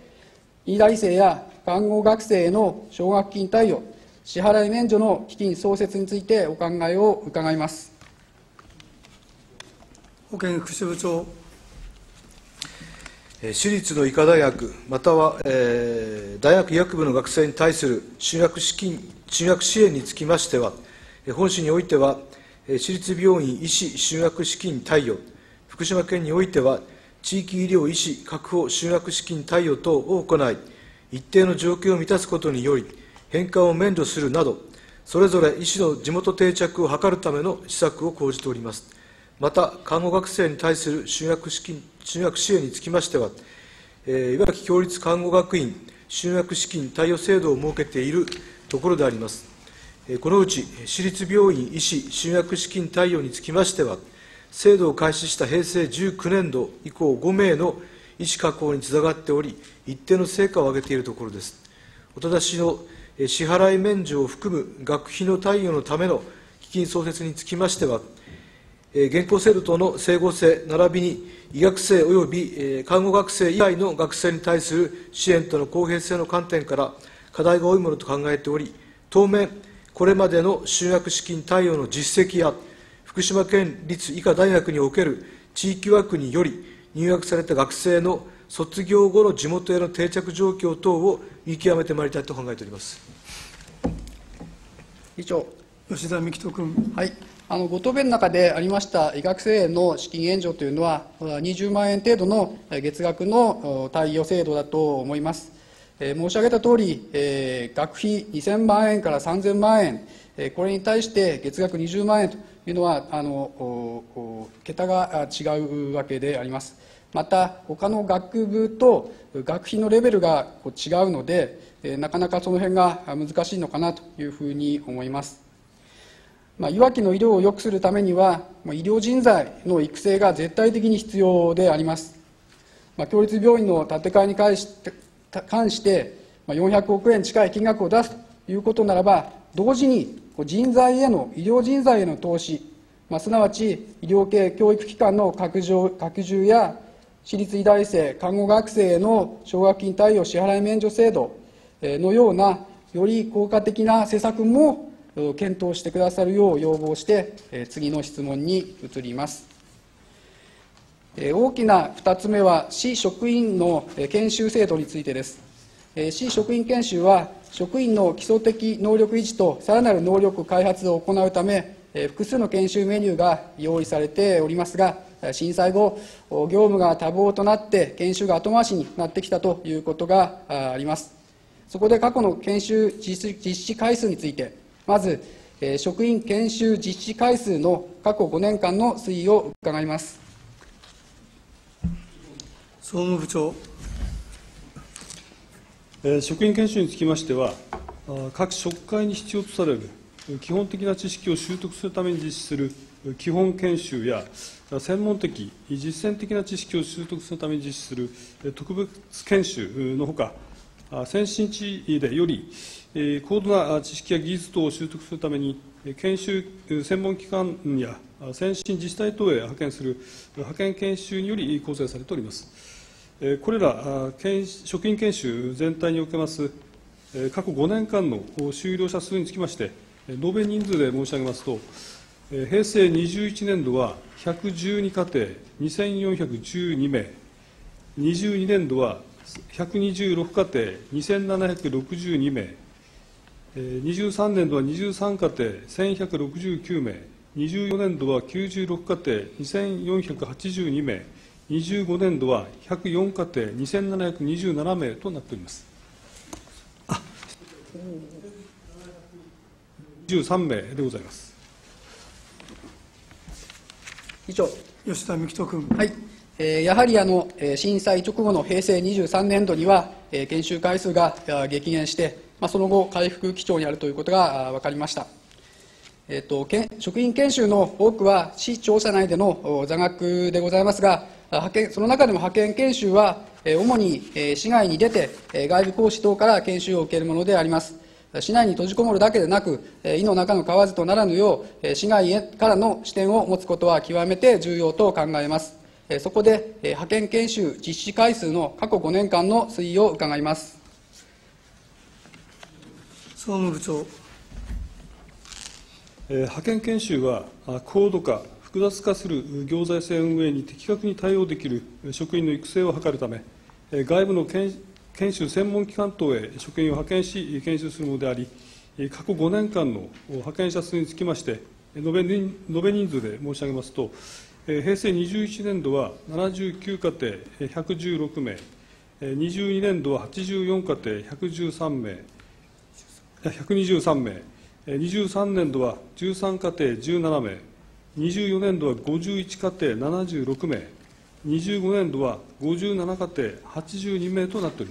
医大生や看護学生への奨学金貸与、支払い免除の基金創設についてお考えを伺います。 保健福祉部長。 私立の医科大学、または、大学医学部の学生に対する進学支援につきましては、本市においては、私立病院医師進学資金貸与、福島県においては、地域医療医師確保進学資金貸与等を行い、一定の条件を満たすことにより、返還を免除するなど、それぞれ医師の地元定着を図るための施策を講じております。また、看護学生に対する進学支援につきましては、茨城共立看護学院進学資金貸与制度を設けているところであります。このうち、私立病院医師進学資金貸与につきましては、制度を開始した平成19年度以降5名の医師確保につながっており、一定の成果を上げているところです。おただしの支払い免除を含む学費の貸与のための基金創設につきましては、現行制度等の整合性並びに医学生及び看護学生以外の学生に対する支援との公平性の観点から課題が多いものと考えており、当面、これまでの就学資金貸与の実績や、福島県立医科大学における地域枠により入学された学生の卒業後の地元への定着状況等を見極めてまいりたいと考えております。 以上。 吉田幹人君。 はい。ご答弁の中でありました医学生への資金援助というのは、20万円程度の月額の貸与制度だと思います。申し上げたとおり、学費2000万円から3000万円、これに対して月額20万円というのは、桁が違うわけであります。また、他の学部と学費のレベルが違うので、なかなかその辺が難しいのかなというふうに思います。いわきの医療を良くするためには、医療人材の育成が絶対的に必要であります。共立病院の建て替えに関して400億円近い金額を出すということならば、同時に医療人材への投資、すなわち医療系教育機関の拡充や、私立医大生、看護学生への奨学金貸与支払い免除制度のような、より効果的な施策も検討してくださるよう要望して、次の質問に移ります。大きな2つ目は、市職員の研修制度についてです。市職員研修は、職員の基礎的能力維持とさらなる能力開発を行うため、複数の研修メニューが用意されておりますが、震災後、業務が多忙となって、研修が後回しになってきたということがあります。そこで過去の研修実施回数について、まず、職員研修実施回数の過去5年間の推移を伺います。 総務部長。 職員研修につきましては、各職会に必要とされる基本的な知識を習得するために実施する基本研修や、専門的、実践的な知識を習得するために実施する特別研修のほか、先進地でより高度な知識や技術等を習得するために研修専門機関や先進自治体等へ派遣する派遣研修により構成されております。これら職員研修全体におけます過去5年間の修了者数につきまして、延べ人数で申し上げますと、平成21年度は112家庭2412名、22年度は126家庭2762名、23年度は23家庭1169名、24年度は96家庭2482名、25年度は104家庭2727名となっております。23名でございます。 以上。吉田幹人君。 はい。やはり震災直後の平成23年度には、研修回数が激減して、その後、回復基調にあるということが分かりました。職員研修の多くは、市庁舎内での座学でございますが、その中でも派遣研修は、主に市外に出て、外部講師等から研修を受けるものであります。市内に閉じこもるだけでなく、井の中の蛙とならぬよう、市外からの視点を持つことは極めて重要と考えます。そこで、派遣研修実施回数の過去5年間の推移を伺います。 総務部長。 派遣研修は、高度化、複雑化する行財政運営に的確に対応できる職員の育成を図るため、外部の研修専門機関等へ職員を派遣し、研修するものであり、過去5年間の派遣者数につきまして、延べ人数で申し上げますと、平成21年度は79家庭116名、22年度は84家庭123名、23年度は13家庭17名、24年度は51家庭76名、25年度は57家庭82名となっております。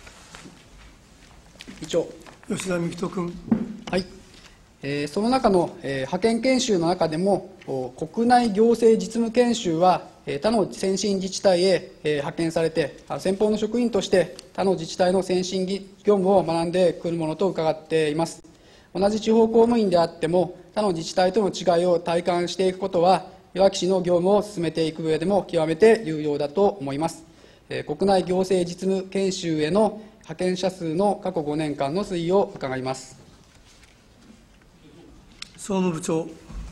以上。 吉田幹人君。 はい。その中の派遣研修の中でも、国内行政実務研修は他の先進自治体へ派遣されて、先方の職員として他の自治体の先進業務を学んでくるものと伺っています。同じ地方公務員であっても、他の自治体との違いを体感していくことは、いわき市の業務を進めていく上でも極めて有用だと思います。国内行政実務研修への派遣者数の過去5年間の推移を伺います。 総務部長。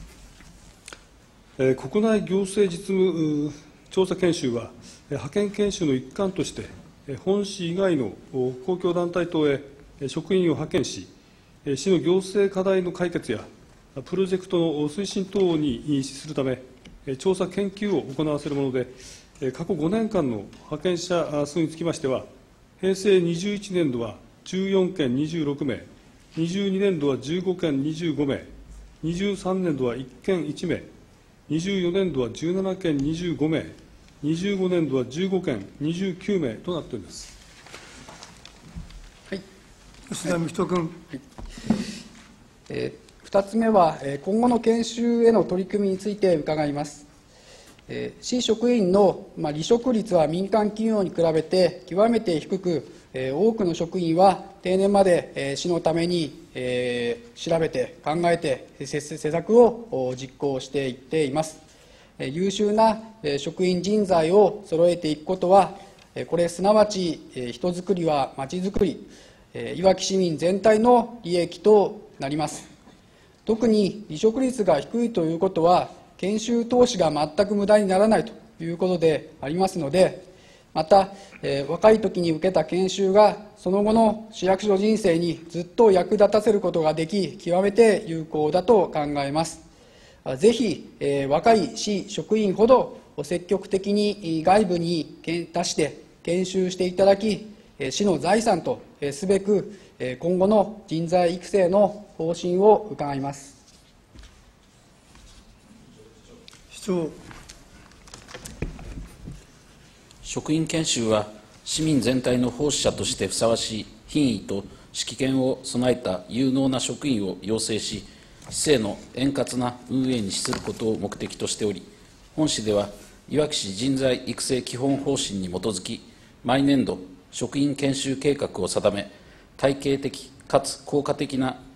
国内行政実務調査研修は、派遣研修の一環として、本市以外の公共団体等へ職員を派遣し、市の行政課題の解決や、プロジェクトの推進等に資するため、調査研究を行わせるもので、過去5年間の派遣者数につきましては、平成21年度は14件26名、22年度は15件25名、23年度は1件1名、24年度は17件25名、25年度は15件29名となっております。 はい、吉田幹人君。 2つ目は、今後の研修への取り組みについて伺います。市職員の離職率は民間企業に比べて極めて低く、多くの職員は定年まで市のために調べて、考えて、施策を実行していっています。優秀な職員人材を揃えていくことは、これすなわち人づくりはまちづくり、いわき市民全体の利益となります。特に離職率が低いということは、研修投資が全く無駄にならないということでありますので、また、若い時に受けた研修がその後の市役所人生にずっと役立たせることができ、極めて有効だと考えます。ぜひ、若い市職員ほど積極的に外部に出して研修していただき、市の財産とすべく、今後の人材育成の方針を伺います。 市長。 職員研修は、市民全体の奉仕者としてふさわしい品位と指揮権を備えた有能な職員を養成し、市政の円滑な運営に資することを目的としており、本市では、いわき市人材育成基本方針に基づき、毎年度、職員研修計画を定め、体系的かつ効果的な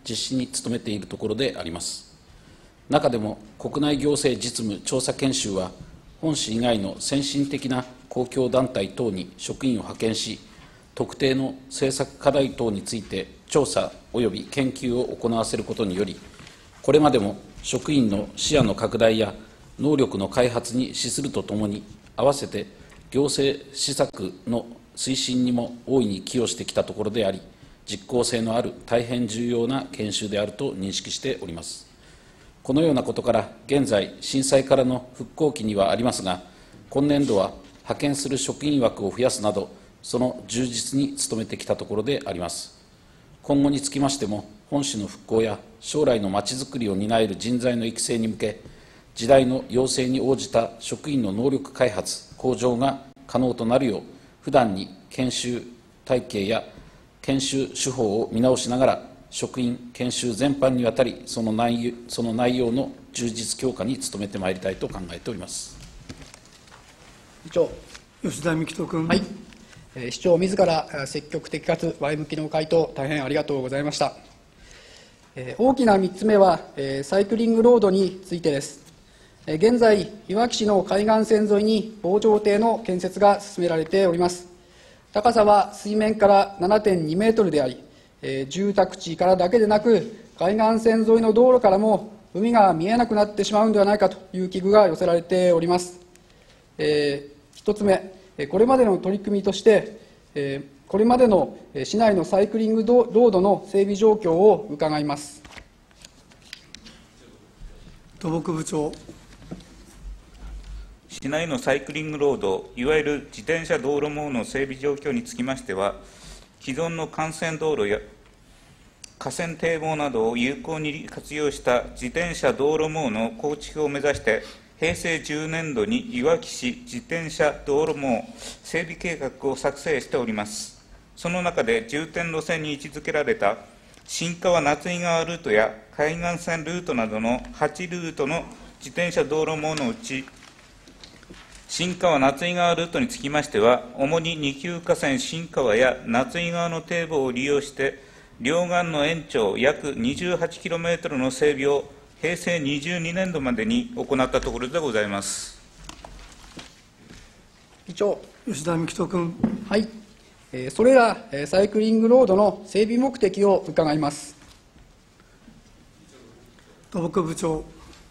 実施に努めているところであります。中でも国内行政実務調査研修は、本市以外の先進的な公共団体等に職員を派遣し、特定の政策課題等について調査及び研究を行わせることにより、これまでも職員の視野の拡大や能力の開発に資するとともに、合わせて行政施策の推進にも大いに寄与してきたところであり、実効性のある大変重要な研修であると認識しております。このようなことから、現在、震災からの復興期にはありますが、今年度は派遣する職員枠を増やすなど、その充実に努めてきたところであります。今後につきましても、本市の復興や将来のまちづくりを担える人材の育成に向け、時代の要請に応じた職員の能力開発、向上が可能となるよう、不断に研修体系や研修手法を見直しながら、職員研修全般にわたり、その内容の充実強化に努めてまいりたいと考えております。 議長。 吉田幹人君。 はい。市長自ら積極的かつ前向きの回答、大変ありがとうございました。大きな3つ目は、サイクリングロードについてです。現在、いわき市の海岸線沿いに防潮堤の建設が進められております。高さは水面から 7.2 メートルであり、住宅地からだけでなく、海岸線沿いの道路からも海が見えなくなってしまうのではないかという危惧が寄せられております。1つ目、これまでの取り組みとして、これまでの市内のサイクリングロードの整備状況を伺います。 土木部長。 市内のサイクリングロード、いわゆる自転車道路網の整備状況につきましては、既存の幹線道路や河川堤防などを有効に活用した自転車道路網の構築を目指して、平成10年度にいわき市自転車道路網整備計画を作成しております。その中で重点路線に位置づけられた新川夏井川ルートや海岸線ルートなどの8ルートの自転車道路網のうち、新川夏井川ルートにつきましては、主に二級河川新川や夏井川の堤防を利用して、両岸の延長約 28km の整備を平成22年度までに行ったところでございます。 議長。 吉田幹人君。 はい。それらサイクリングロードの整備目的を伺います。 土木部長。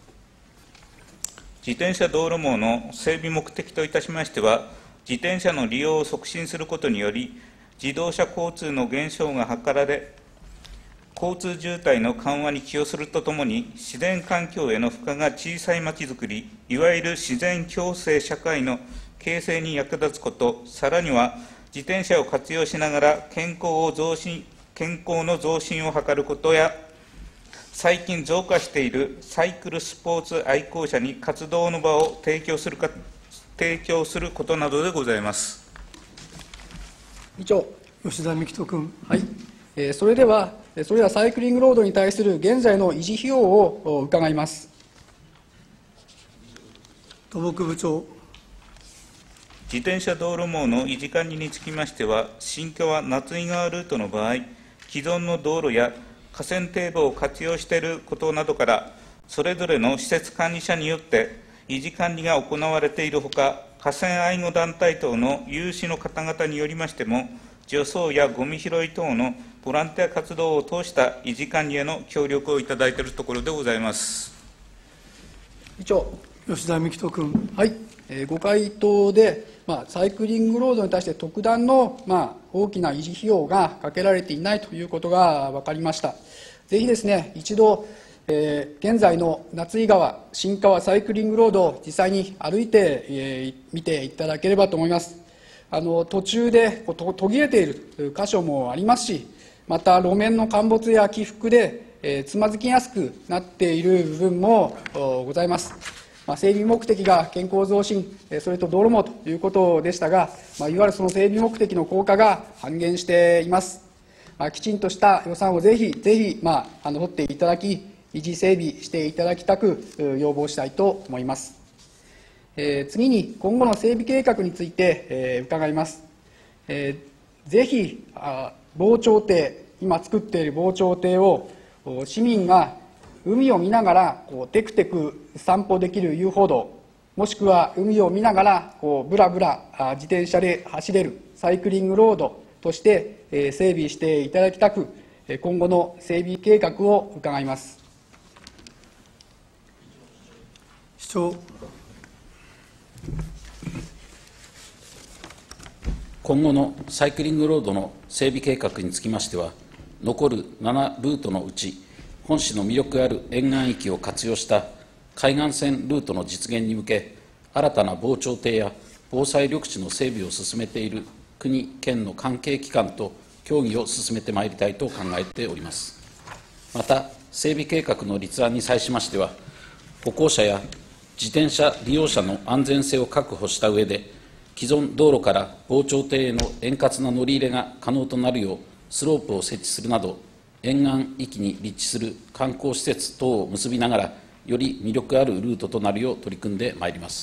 自転車道路網の整備目的といたしましては、自転車の利用を促進することにより、自動車交通の減少が図られ、交通渋滞の緩和に寄与するとともに、自然環境への負荷が小さいまちづくり、いわゆる自然共生社会の形成に役立つこと、さらには自転車を活用しながら健康の増進を図ることや、最近増加しているサイクルスポーツ愛好者に活動の場を提供することなどでございます。 議長。 吉田幹人君。 はい。それらサイクリングロードに対する現在の維持費用を伺います。 土木部長。 自転車道路網の維持管理につきましては、新川夏井川ルートの場合、既存の道路や河川堤防を活用していることなどから、それぞれの施設管理者によって維持管理が行われているほか、河川愛護団体等の有志の方々によりましても、除草やゴミ拾い等のボランティア活動を通した維持管理への協力をいただいているところでございます。 議長。 吉田幹人君。 はい。ご回答で、サイクリングロードに対して特段の、大きな維持費用がかけられていないということが分かりました。ぜひですね、一度、現在の夏井川、新川サイクリングロードを実際に歩いてみていただければと思います。途中で途切れている箇所もありますし、また路面の陥没や起伏で、つまずきやすくなっている部分もございます。整備目的が健康増進、それと道路網ということでしたが、いわゆるその整備目的の効果が半減しています。きちんとした予算をぜひ取っていただき、維持整備していただきたく要望したいと思います。次に、今後の整備計画について伺います。ぜひ、防潮堤、今作っている防潮堤を市民が海を見ながらテクテク散歩できる遊歩道、もしくは海を見ながらブラブラ自転車で走れるサイクリングロードとして整備していただきたく、今後の整備計画を伺います。 市長。 今後のサイクリングロードの整備計画につきましては、残る7ルートのうち、本市の魅力ある沿岸域を活用した海岸線ルートの実現に向け、新たな防潮堤や防災緑地の整備を進めている国、県の関係機関と協議を進めてまいりたいと考えております。また、整備計画の立案に際しましては、歩行者や自転車利用者の安全性を確保した上で、既存道路から防潮堤への円滑な乗り入れが可能となるよう、スロープを設置するなど、沿岸域に立地する観光施設等を結びながら、より魅力あるルートとなるよう取り組んでまいります。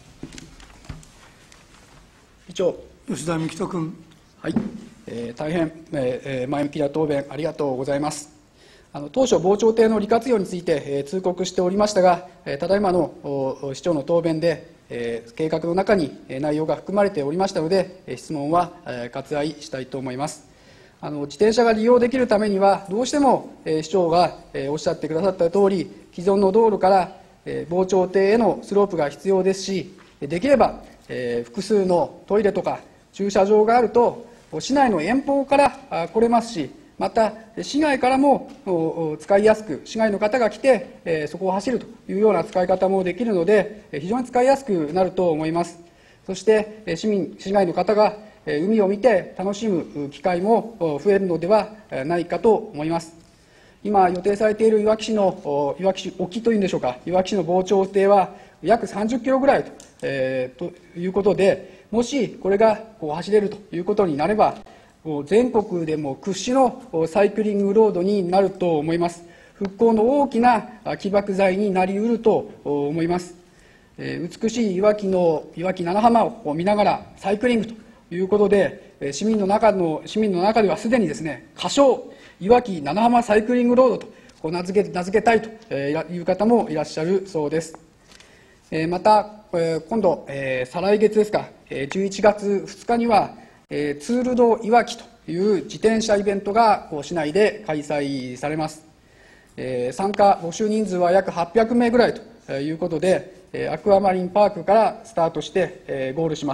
議長。 吉田幹人君。 はい、大変、前向きな答弁ありがとうございます。当初、防潮堤の利活用について、通告しておりましたが、ただいまの市長の答弁で、計画の中に内容が含まれておりましたので、質問は割愛したいと思います。自転車が利用できるためには、どうしても市長がおっしゃってくださったとおり、既存の道路から防潮堤へのスロープが必要ですし、できれば複数のトイレとか駐車場があると、市内の遠方から来れますし、また市外からも使いやすく、市外の方が来てそこを走るというような使い方もできるので、非常に使いやすくなると思います。そして市外の方が海を見て楽しむ機会も増えるのではないかと思います。今予定されているいわき市沖というんでしょうか、いわき市の防潮堤は約30キロぐらいということで、もしこれが走れるということになれば、全国でも屈指のサイクリングロードになると思います。復興の大きな起爆剤になりうると思います。美しいいわき七浜を見ながらサイクリングということで、市民の中ではすでにですね、仮称いわき七浜サイクリングロードと名付けたいという方もいらっしゃるそうです。また、今度、再来月ですか、11月2日には、ツール・ド・いわきという自転車イベントが市内で開催されます。参加募集人数は約800名ぐらいということで、アクアマリンパークからスタートしてゴールします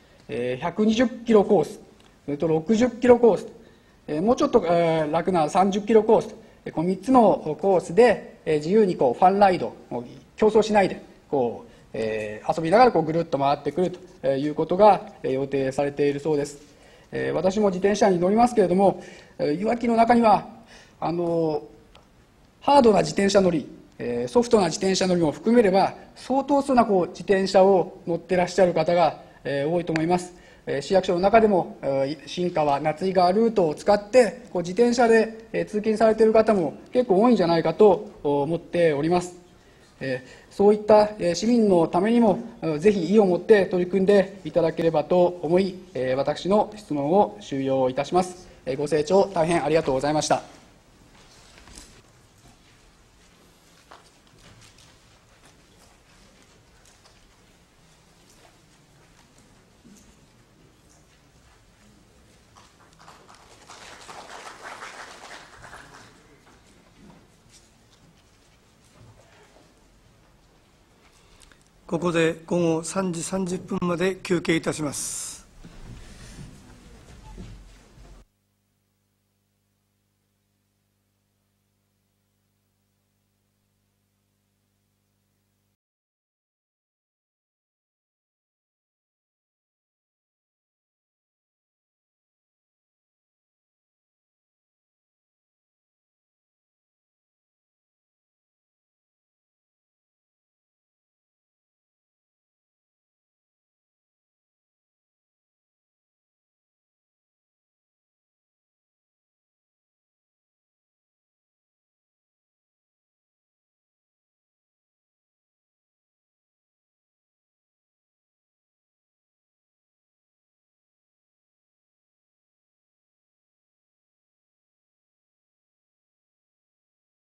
。120キロコース、それと60キロコース、もうちょっと楽な30キロコースと、この3つのコースで自由にファンライド、競争しないで遊びながらぐるっと回ってくるということが予定されているそうです。私も自転車に乗りますけれども、いわきの中にはハードな自転車乗り、ソフトな自転車乗りも含めれば相当数な自転車を乗ってらっしゃる方が多いと思います。市役所の中でも新川夏井川ルートを使って自転車で通勤されている方も結構多いんじゃないかと思っております。そういった市民のためにもぜひ意を持って取り組んでいただければと思い、私の質問を終了いたします。ご清聴大変ありがとうございました。 ここで午後3時30分まで休憩いたします。